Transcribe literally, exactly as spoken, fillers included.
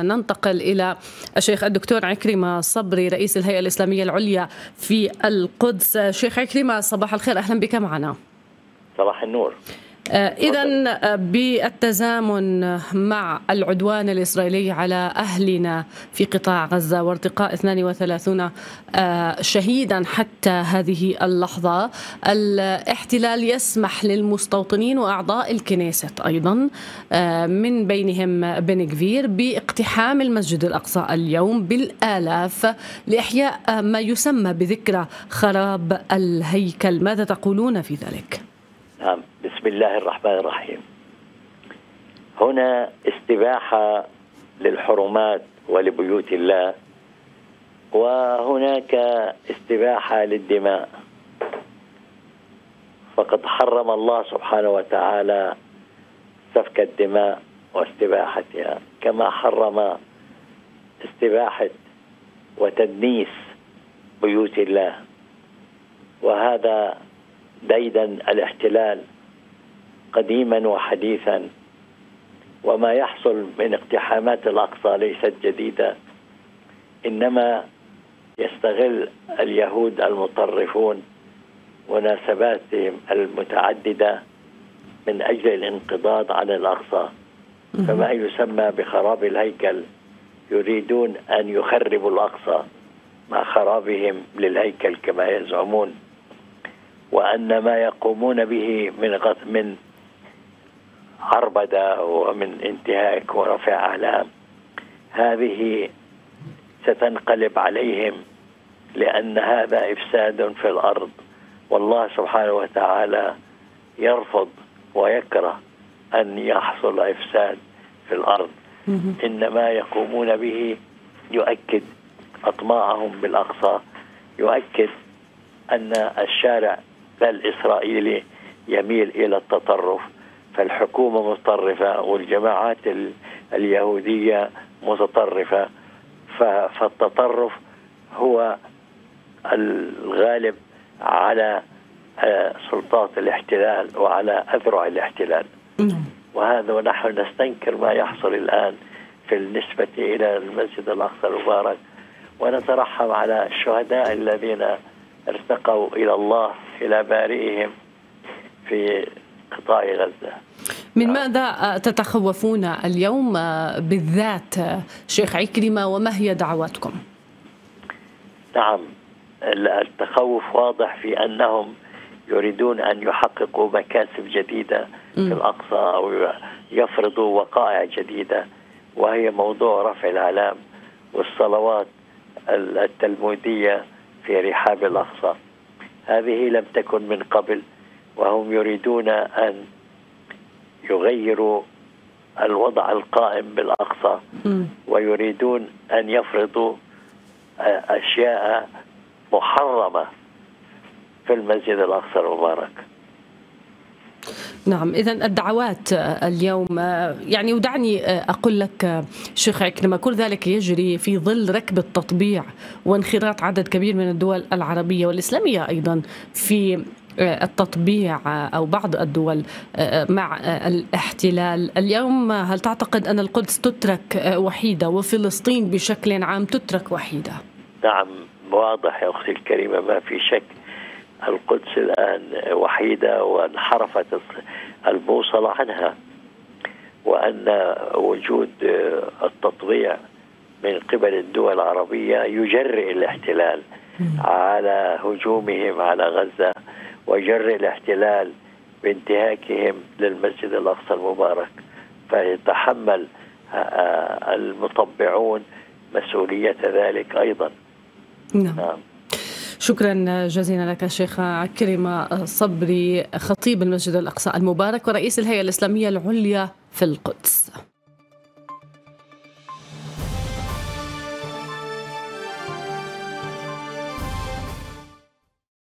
ننتقل إلى الشيخ الدكتور عكرمة صبري رئيس الهيئة الإسلامية العليا في القدس. شيخ عكرمة، صباح الخير، أهلا بك معنا. صباح النور. إذن بالتزامن مع العدوان الإسرائيلي على أهلنا في قطاع غزة وارتقاء اثنين وثلاثين شهيدا حتى هذه اللحظة، الاحتلال يسمح للمستوطنين وأعضاء الكنيست أيضا من بينهم بن غفير باقتحام المسجد الأقصى اليوم بالآلاف لإحياء ما يسمى بذكرى خراب الهيكل. ماذا تقولون في ذلك؟ نعم، بسم الله الرحمن الرحيم. هنا استباحة للحرمات ولبيوت الله، وهناك استباحة للدماء، فقد حرم الله سبحانه وتعالى سفك الدماء واستباحتها، كما حرم استباحة وتدنيس بيوت الله. وهذا ديدا الاحتلال قديما وحديثا، وما يحصل من اقتحامات الأقصى ليست جديدة، إنما يستغل اليهود المطرفون مناسباتهم المتعددة من أجل الانقضاض عن الأقصى. فما يسمى بخراب الهيكل يريدون أن يخربوا الأقصى مع خرابهم للهيكل كما يزعمون، وأن ما يقومون به من من عربدة ومن انتهاك ورفع أعلام هذه ستنقلب عليهم، لأن هذا إفساد في الأرض، والله سبحانه وتعالى يرفض ويكره أن يحصل إفساد في الأرض. إنما يقومون به يؤكد أطماعهم بالأقصى، يؤكد أن الشارع الإسرائيلي يميل إلى التطرف، فالحكومة متطرفة والجماعات اليهودية متطرفة، فالتطرف هو الغالب على سلطات الاحتلال وعلى أذرع الاحتلال. وهذا ونحن نستنكر ما يحصل الآن في النسبة إلى المسجد الأقصى المبارك، ونترحم على الشهداء الذين ارتقوا إلى الله إلى بارئهم في قطاع غزة. من ماذا تتخوفون اليوم بالذات شيخ عكرمة، وما هي دعواتكم؟ نعم، التخوف واضح في أنهم يريدون أن يحققوا مكاسب جديدة في الأقصى أو يفرضوا وقائع جديدة، وهي موضوع رفع العلام والصلوات التلمودية في رحاب الأقصى. هذه لم تكن من قبل، وهم يريدون أن يغيروا الوضع القائم بالأقصى، ويريدون أن يفرضوا أشياء محرمة في المسجد الأقصى المبارك. نعم، إذن الدعوات اليوم يعني، ودعني أقول لك شيخ عكرمة، كل ذلك يجري في ظل ركب التطبيع وانخراط عدد كبير من الدول العربية والإسلامية أيضا في التطبيع، أو بعض الدول مع الاحتلال. اليوم هل تعتقد أن القدس تترك وحيدة وفلسطين بشكل عام تترك وحيدة؟ نعم، واضح يا أختي الكريمة، ما في شك. القدس الآن وحيدة وانحرفت البوصلة عنها، وأن وجود التطبيع من قبل الدول العربية يجرئ الاحتلال على هجومهم على غزة، ويجرئ الاحتلال بانتهاكهم للمسجد الأقصى المبارك، فيتحمل المطبعون مسؤولية ذلك أيضا. نعم. شكرا جزيلا لك شيخ عكرمة صبري، خطيب المسجد الأقصى المبارك ورئيس الهيئة الإسلامية العليا في القدس.